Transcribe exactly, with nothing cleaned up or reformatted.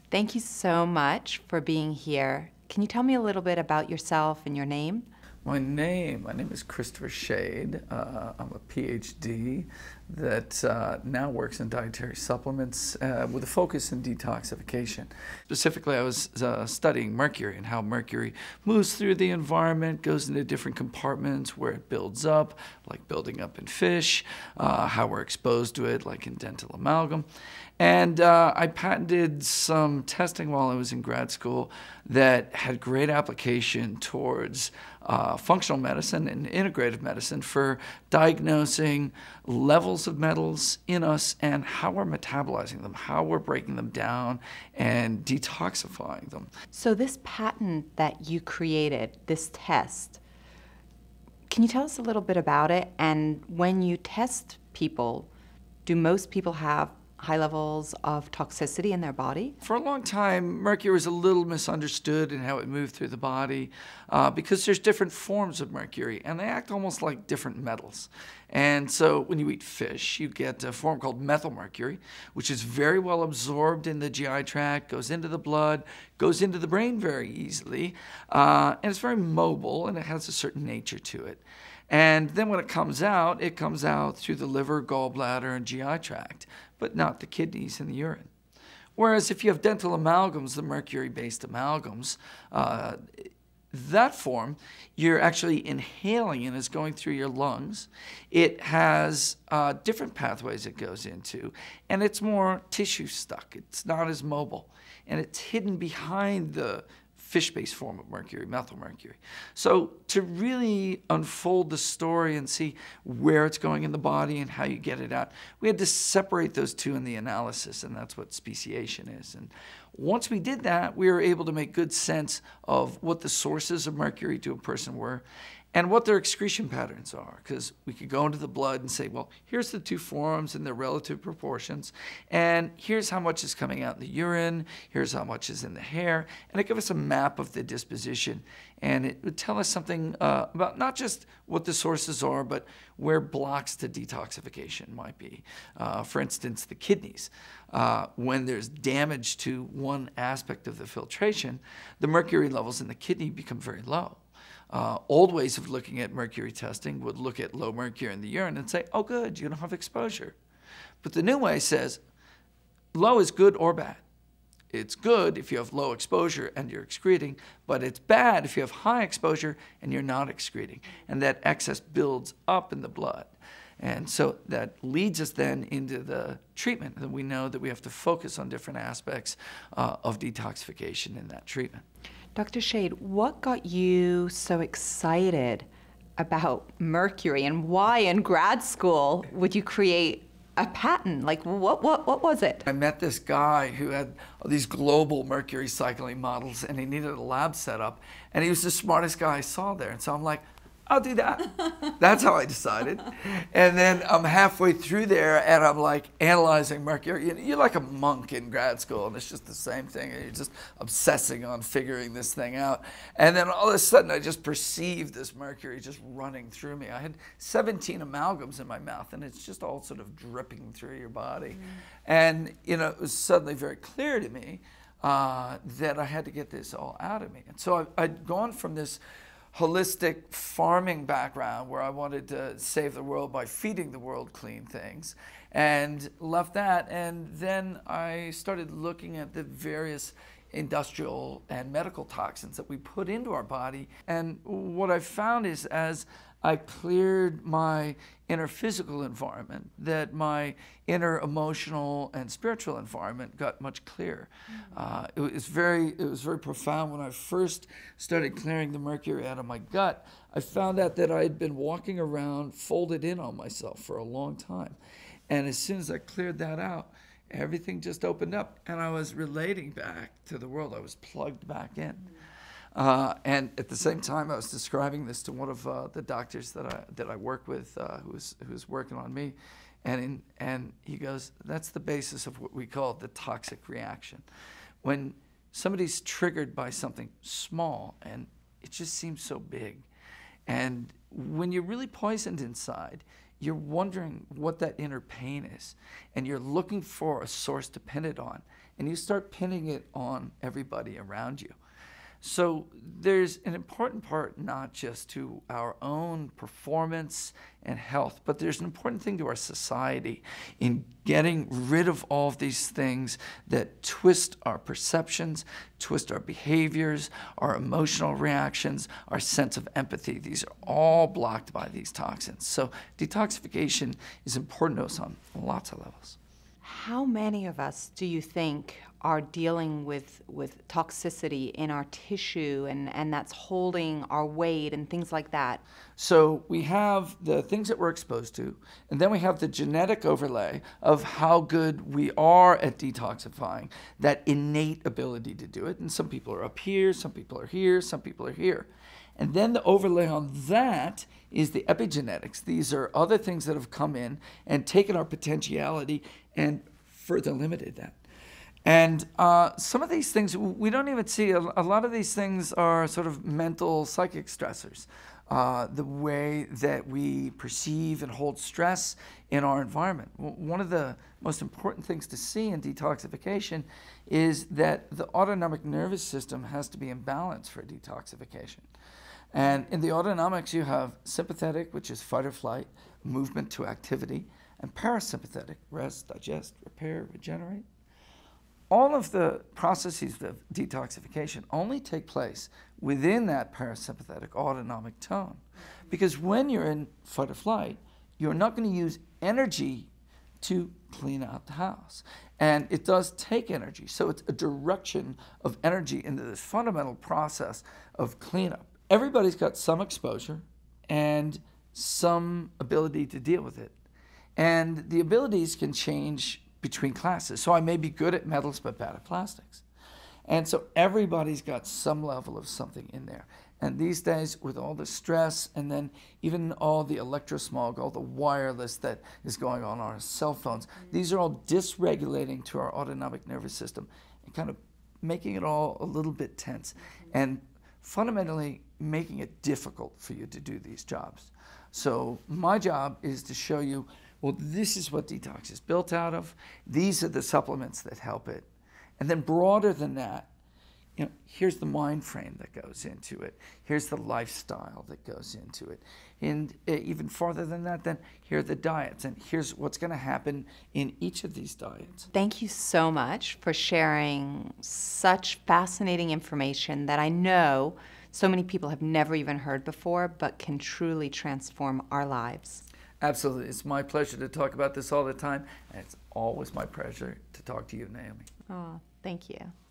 Thank you so much for being here. Can you tell me a little bit about yourself and your name? My name, my name is Christopher Shade. Uh, I'm a P H D that uh, now works in dietary supplements uh, with a focus in detoxification. Specifically, I was uh, studying mercury and how mercury moves through the environment, goes into different compartments where it builds up, like building up in fish, uh, how we're exposed to it, like in dental amalgam. And uh, I patented some testing while I was in grad school that had great application towards uh, functional medicine and integrative medicine for diagnosing levels of metals in us and how we're metabolizing them, how we're breaking them down and detoxifying them. So this patent that you created, this test, can you tell us a little bit about it? And when you test people, do most people have high levels of toxicity in their body? For a long time, mercury was a little misunderstood in how it moved through the body uh, because there's different forms of mercury and they act almost like different metals. And so when you eat fish, you get a form called methylmercury, which is very well absorbed in the G I tract, goes into the blood, goes into the brain very easily, uh, and it's very mobile and it has a certain nature to it. And then when it comes out, it comes out through the liver, gallbladder, and G I tract, but not the kidneys and the urine. Whereas if you have dental amalgams, the mercury-based amalgams, uh, that form, you're actually inhaling and it's going through your lungs. It has uh, different pathways it goes into, and it's more tissue stuck. It's not as mobile, and it's hidden behind the fish-based form of mercury, methylmercury. So to really unfold the story and see where it's going in the body and how you get it out, we had to separate those two in the analysis, and that's what speciation is. And once we did that, we were able to make good sense of what the sources of mercury to a person were and what their excretion patterns are, because we could go into the blood and say, well, here's the two forms and their relative proportions, and here's how much is coming out in the urine, here's how much is in the hair, and it gave us a map of the disposition, and it would tell us something uh, about not just what the sources are, but where blocks to detoxification might be. Uh, for instance, the kidneys. Uh, when there's damage to one aspect of the filtration, the mercury levels in the kidney become very low. Uh, old ways of looking at mercury testing would look at low mercury in the urine and say, oh good, you don't have exposure. But the new way says low is good or bad. It's good if you have low exposure and you're excreting, but it's bad if you have high exposure and you're not excreting. And that excess builds up in the blood. And so that leads us then into the treatment. And we know that we have to focus on different aspects uh, of detoxification in that treatment. Doctor Shade, what got you so excited about mercury, and why in grad school would you create a patent? Like, what, what, what was it? I met this guy who had these global mercury cycling models, and he needed a lab setup, and he was the smartest guy I saw there. And so I'm like, I'll do that. That's how I decided. And then I'm halfway through there and I'm like analyzing mercury. You're like a monk in grad school and it's just the same thing. You're just obsessing on figuring this thing out. And then all of a sudden I just perceived this mercury just running through me. I had seventeen amalgams in my mouth and it's just all sort of dripping through your body. Mm. And you know, it was suddenly very clear to me uh, that I had to get this all out of me. And so I, I'd gone from this holistic farming background where I wanted to save the world by feeding the world clean things, and left that, and then I started looking at the various industrial and medical toxins that we put into our body. And what I found is as I cleared my inner physical environment, that my inner emotional and spiritual environment got much clearer. Mm-hmm. uh, it was very, it was very profound. When I first started clearing the mercury out of my gut, I found out that I had been walking around folded in on myself for a long time. And as soon as I cleared that out, everything just opened up, and I was relating back to the world. I was plugged back in. Mm-hmm. Uh, and at the same time, I was describing this to one of uh, the doctors that I that I work with, uh, who was who was working on me, and in, and he goes, "That's the basis of what we call the toxic reaction. When somebody's triggered by something small, and it just seems so big, and when you're really poisoned inside, you're wondering what that inner pain is, and you're looking for a source to pin it on, and you start pinning it on everybody around you. So there's an important part not just to our own performance and health, but there's an important thing to our society in getting rid of all of these things that twist our perceptions, twist our behaviors, our emotional reactions, our sense of empathy. These are all blocked by these toxins. So detoxification is important to us on lots of levels. How many of us do you think are dealing with, with toxicity in our tissue and, and that's holding our weight and things like that? So we have the things that we're exposed to, and then we have the genetic overlay of how good we are at detoxifying, that innate ability to do it. And some people are up here, some people are here, some people are here. And then the overlay on that is the epigenetics. These are other things that have come in and taken our potentiality and further limited that. And uh, some of these things, we don't even see. A, a lot of these things are sort of mental, psychic stressors. Uh, the way that we perceive and hold stress in our environment. One of the most important things to see in detoxification is that the autonomic nervous system has to be in balance for detoxification. And in the autonomics, you have sympathetic, which is fight or flight, movement to activity, and parasympathetic, rest, digest, repair, regenerate. All of the processes of detoxification only take place within that parasympathetic autonomic tone. Because when you're in fight or flight, you're not going to use energy to clean out the house. And it does take energy. So it's a direction of energy into this fundamental process of cleanup. Everybody's got some exposure and some ability to deal with it. And the abilities can change between classes. So I may be good at metals but bad at plastics. And so everybody's got some level of something in there. And these days, with all the stress and then even all the electrosmog, all the wireless that is going on on our cell phones, these are all dysregulating to our autonomic nervous system and kind of making it all a little bit tense and fundamentally making it difficult for you to do these jobs. So my job is to show you, well, this is what detox is built out of. These are the supplements that help it. And then broader than that, you know, here's the mind frame that goes into it. Here's the lifestyle that goes into it. And uh, even farther than that, then here are the diets. And here's what's going to happen in each of these diets. Thank you so much for sharing such fascinating information that I know so many people have never even heard before, but can truly transform our lives. Absolutely. It's my pleasure to talk about this all the time. And it's always my pleasure to talk to you, Naomi. Oh, thank you.